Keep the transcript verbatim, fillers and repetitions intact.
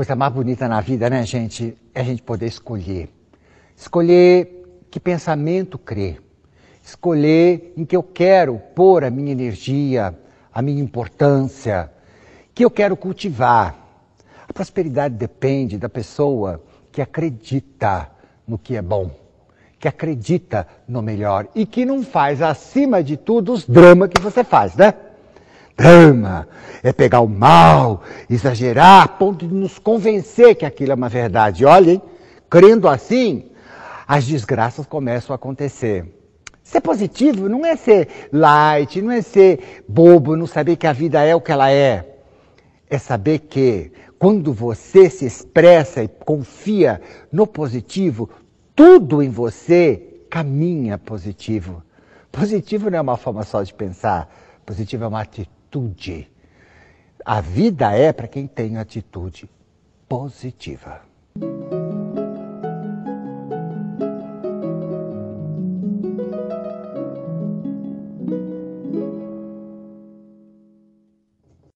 Coisa mais bonita na vida, né, gente? É a gente poder escolher. Escolher que pensamento crer. Escolher em que eu quero pôr a minha energia, a minha importância, que eu quero cultivar. A prosperidade depende da pessoa que acredita no que é bom, que acredita no melhor e que não faz, acima de tudo, os dramas que você faz, né? Drama é pegar o mal, exagerar, a ponto de nos convencer que aquilo é uma verdade. Olhem, crendo assim, as desgraças começam a acontecer. Ser positivo não é ser light, não é ser bobo, não saber que a vida é o que ela é. É saber que quando você se expressa e confia no positivo, tudo em você caminha positivo. Positivo não é uma forma só de pensar, positivo é uma atitude. A vida é para quem tem atitude positiva.